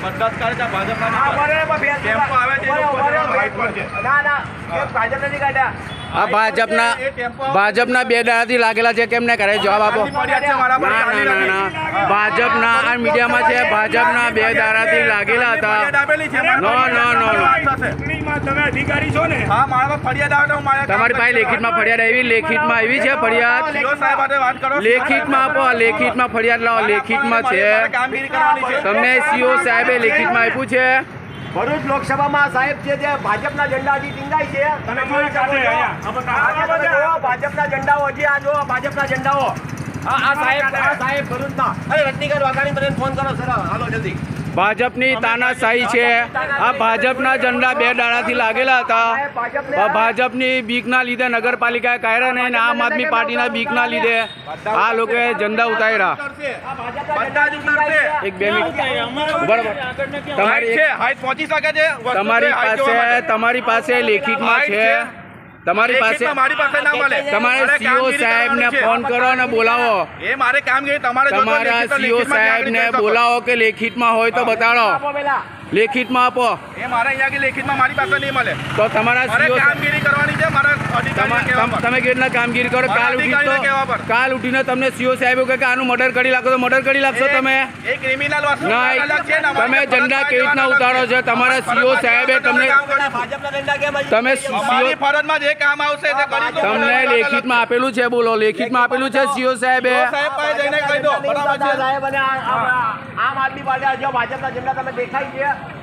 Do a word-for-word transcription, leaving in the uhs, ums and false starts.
બધા જ કરે છે ભાજપના ટેમ્પો આવે છે ના ના ભાજપ નથી કાઢ્યા આ ભાજપના ભાજપના બે દાડાથી લાગેલા છે કેમ ને કરે જવાબ આપો ના ના ના ના ભાજપના આ મીડિયામાં છે ભાજપના બે દાડાથી લાગેલા હતા નો નો નો તમે અધિકારી છો ને હા મારા ફરિયાદ આવે તો મારે તમારી પાસે લેખિતમાં ફરિયાદ આવી લેખિતમાં આવી છે ફરિયાદ સાહેબ સાથે વાત કરો લેખિતમાં આપો લેખિતમાં ફરિયાદ લાવો લેખિતમાં છે કામગીરી કરવાની છે તમને સીઓ સાહેબે લેખિતમાં આપ્યું છે ભરૂચ લોકસભામાં સાહેબ છે જે ભાજપના ઝંડા હજી ટીંગાય છે તમે જોઈ શકો છો ભાજપના ઝંડાઓ હજી આ જો ભાજપના ઝંડાઓ આ આ સાહેબ આ સાહેબ ભરૂચના અરે રજનીકાંત વાઘાણી મને ફોન કરો સર હાલો જલ્દી ભાજપની તાનાશાહી છે આ ભાજપના ઝંડા બે દાડાથી લાગેલા હતા ભાજપની બીકના લીધે નગરપાલિકાએ કાઢ્યા નહીં આમ આદમી પાર્ટીના બીકના લીધે આ લોકોએ ઝંડા ઉતાર્યા એક બે મિનિટ બરાબર તમારી પહોંચી શકે છે તમારી પાસે તમારી પાસે લેખિતમાં છે તમારી પાસે મારી પાસે ના મળે તમારે સીઓ સાહેબને ફોન કરો અને બોલાવો એ મારે કામગીરી તમારે તમારા સીઓ સાહેબને બોલાવો કે લેખિતમાં હોય તો બતાડો લેખિતમાં આપો એ મારે અહીંયા લેખિતમાં મારી પાસે નહીં મળે તો તમારા સીઓ કામગીરી કરવાની છે મારા તમે કેવી રીતના કામગીરી કરો કાલ ઉઠી તો કાલ ઉઠીને તમને સીઓ સાહેબ કે આનું મર્ડર કરી લાગો તો મર્ડર કરી લાગશો તમે એ ક્રિમિનલ વસ્તુ નહીં તમે ઝંડા કેવી રીતના ઉતારો છો તમારા સીઓ સાહેબે તમને તમે મારી ફરજમાં જે કામ આવશે તે કરીશું તમને લેખિતમાં આપેલું છે બોલો લેખિતમાં આપેલું છે સીઓ સાહેબે સાહેબ પાસે જઈને કહી દો બરાબર છે સાહેબ અને આમ આદમી પાર્ટી જો ભાજપના ઝંડા તમે દેખાય છે